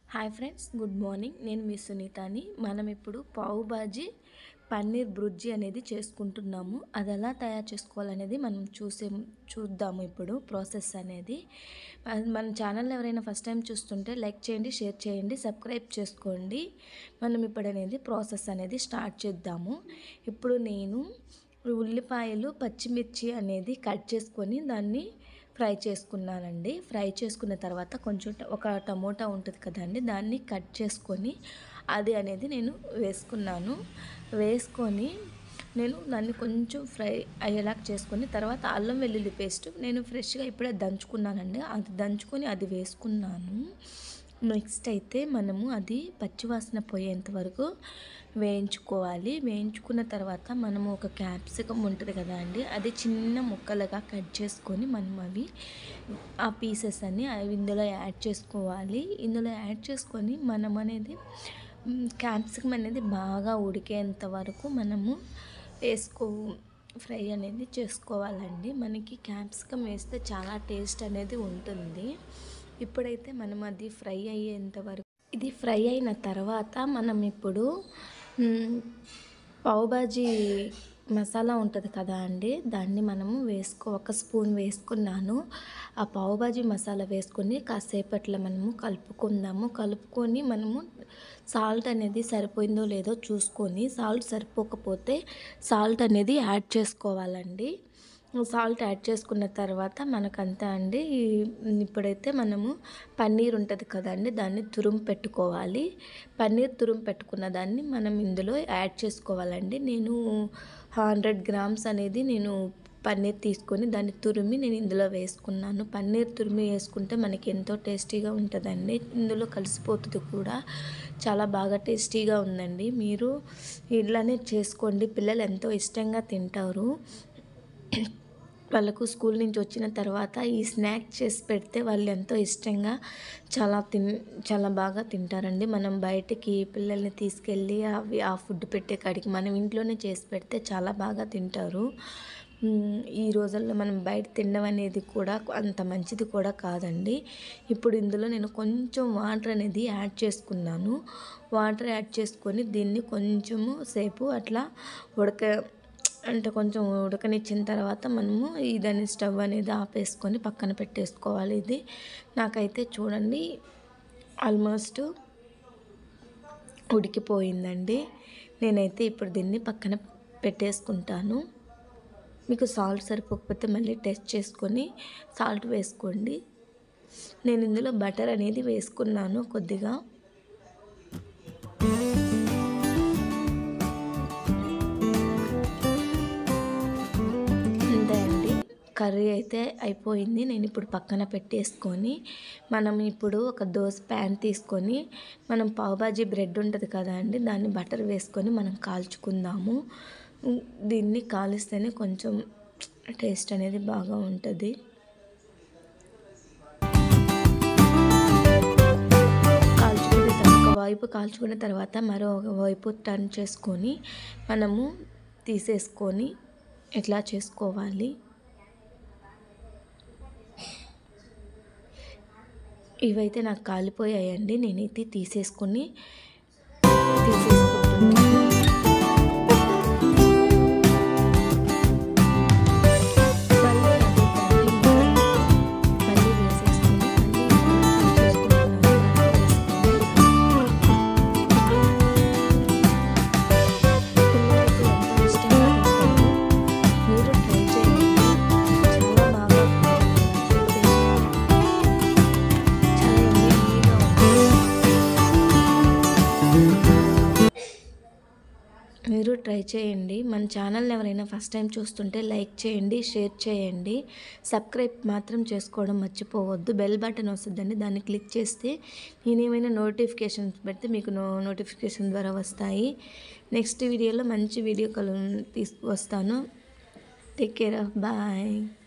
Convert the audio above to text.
Hi friends, good morning. నేను మీ సునీతని. మనం ఇప్పుడు పావు బాజీ పన్నీర్ బుర్జీ అనేది చేసుకుంటున్నాము. అది ఎలా తయారు చేసుకోవాలనేది మనం చూద్దాము ఇప్పుడు ప్రాసెస్ అనేది. మన ఛానల్ ఎవరైనా ఫస్ట్ టైం చూస్తుంటే లైక్ చేయండి, షేర్ చేయండి, సబ్స్క్రైబ్ చేసుకోండి. మనం ఇప్పుడు అనేది ప్రాసెస్ అనేది స్టార్ట్ చేద్దాము. ఇప్పుడు నేను ఉల్లిపాయలు, పచ్చిమిర్చి అనేది కట్ చేసుకొని దాన్ని ఫ్రై చేసుకున్నానండి. ఫ్రై చేసుకున్న తర్వాత కొంచెం ఒక టమోటా ఉంటుంది కదండి, దాన్ని కట్ చేసుకొని అది అనేది నేను వేసుకొని నేను దాన్ని కొంచెం ఫ్రై అయ్యేలాగా చేసుకొని తర్వాత అల్లం వెల్లుల్లి పేస్ట్ నేను ఫ్రెష్గా ఇప్పుడే దంచుకున్నానండి. అది దంచుకొని అది వేసుకున్నాను. నెక్స్ట్ అయితే మనము అది పచ్చివాసన పోయేంత వరకు వేయించుకోవాలి. వేయించుకున్న తర్వాత మనము ఒక క్యాప్సికమ్ ఉంటుంది కదా అండి, అది చిన్న ముక్కలుగా కట్ చేసుకొని మనం ఆ పీసెస్ అన్ని ఇందులో యాడ్ చేసుకోవాలి. ఇందులో యాడ్ చేసుకొని మనం అనేది క్యాప్సికమ్ అనేది బాగా ఉడికేంత వరకు మనము ఫ్రై అనేది చేసుకోవాలండి. మనకి క్యాప్సికమ్ వేస్తే చాలా టేస్ట్ అనేది ఉంటుంది. ఇప్పుడైతే మనం అది ఫ్రై అయ్యేంత వరకు ఇది ఫ్రై అయిన తర్వాత మనం ఇప్పుడు పావుబాజీ మసాలా ఉంటుంది కదా అండి, దాన్ని మనము ఒక స్పూన్ వేసుకున్నాను. ఆ పావుబాజీ మసాలా వేసుకొని కాసేపట్లో మనము కలుపుకొని మనము సాల్ట్ అనేది సరిపోయిందో లేదో చూసుకొని, సాల్ట్ సరిపోకపోతే సాల్ట్ అనేది యాడ్ చేసుకోవాలండి. సాల్ట్ యాడ్ చేసుకున్న తర్వాత మనకంతా అండి. ఇప్పుడైతే మనము పన్నీర్ ఉంటుంది కదండి, దాన్ని పెట్టుకోవాలి. పన్నీర్ పెట్టుకున్న దాన్ని మనం ఇందులో యాడ్ చేసుకోవాలండి. నేను 100 గ్రామ్స్ అనేది నేను పన్నీర్ తీసుకొని దాన్ని నేను ఇందులో వేసుకున్నాను. పన్నీర్ వేసుకుంటే మనకి ఎంతో టేస్టీగా ఉంటుందండి. ఇందులో కలిసిపోతుంది కూడా, చాలా బాగా టేస్టీగా ఉందండి. మీరు ఇలానే చేసుకోండి, పిల్లలు ఎంతో ఇష్టంగా తింటారు. వాళ్ళకు స్కూల్ నుంచి వచ్చిన తర్వాత ఈ స్నాక్ చేసి పెడితే వాళ్ళు ఎంతో ఇష్టంగా చాలా బాగా తింటారండి. మనం బయటికి పిల్లల్ని తీసుకెళ్ళి ఆ ఫుడ్ పెట్టే కాడికి మనం ఇంట్లోనే చేసి పెడితే చాలా బాగా తింటారు. ఈ రోజుల్లో మనం బయట తినడం అనేది కూడా అంత మంచిది కూడా కాదండి. ఇప్పుడు ఇందులో నేను కొంచెం వాటర్ అనేది యాడ్ చేసుకున్నాను. వాటర్ యాడ్ చేసుకొని దీన్ని కొంచెము సేపు అట్లా కొంచెం ఉడకనిచ్చిన తర్వాత మనము దాన్ని స్టవ్ అనేది ఆపేసుకొని పక్కన పెట్టేసుకోవాలి. ఇది నాకైతే చూడండి ఆల్మోస్ట్ ఉడికిపోయిందండి. నేనైతే ఇప్పుడు దీన్ని పక్కన పెట్టేసుకుంటాను. మీకు సాల్ట్ సరిపోకపోతే మళ్ళీ టెస్ట్ చేసుకొని సాల్ట్ వేసుకోండి. నేను ఇందులో బటర్ అనేది వేసుకున్నాను కొద్దిగా. కర్రీ అయితే అయిపోయింది. నేను ఇప్పుడు పక్కన పెట్టేసుకొని మనం ఇప్పుడు ఒక దోశ ప్యాన్ తీసుకొని మనం పావుబాజీ బ్రెడ్ ఉంటుంది కదా అండి, దాన్ని బటర్ వేసుకొని మనం కాల్చుకుందాము. దీన్ని కాలిస్తేనే కొంచెం టేస్ట్ అనేది బాగా ఉంటుంది. వైపు కాల్చుకున్న తర్వాత మరొక వైపు టర్న్ చేసుకొని మనము తీసేసుకొని ఇట్లా చేసుకోవాలి. ఇవైతే నాకు కాలిపోయాయండి. నేనైతే తీసేసుకుంటున్నాను. మీరు ట్రై చేయండి. మన ఛానల్ని ఎవరైనా ఫస్ట్ టైం చూస్తుంటే లైక్ చేయండి, షేర్ చేయండి, సబ్స్క్రైబ్ మాత్రం చేసుకోవడం మర్చిపోవద్దు. బెల్ బటన్ వస్తుందండి, దాన్ని క్లిక్ చేస్తే నేనేమైనా నోటిఫికేషన్స్ పెడితే మీకు నోటిఫికేషన్ ద్వారా వస్తాయి. నెక్స్ట్ వీడియోలో మంచి వీడియో తీసుకువస్తాను. Take care of bye.